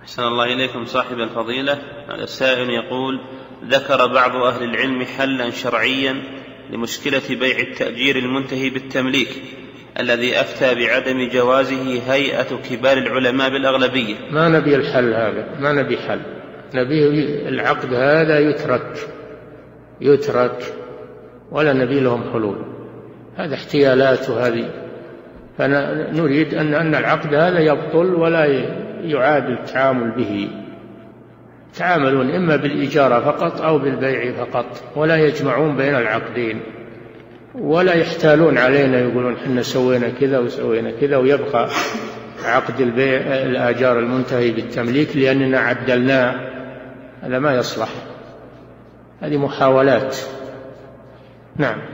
أحسن الله إليكم صاحب الفضيلة. السائل يقول: ذكر بعض أهل العلم حلا شرعيا لمشكلة بيع التأجير المنتهي بالتمليك الذي أفتى بعدم جوازه هيئة كبار العلماء بالأغلبية. ما نبي الحل هذا، ما نبي حل، نبي العقد هذا يترك ولا نبي لهم حلول. هذا احتيالات وهذه، فنريد أن العقد هذا يبطل ولا يعاد التعامل به. تعاملون إما بالإجارة فقط أو بالبيع فقط، ولا يجمعون بين العقدين، ولا يحتالون علينا يقولون حنا سوينا كذا وسوينا كذا ويبقى عقد البيع الآجار المنتهي بالتمليك لأننا عدلناه. هذا ما يصلح، هذه محاولات. نعم.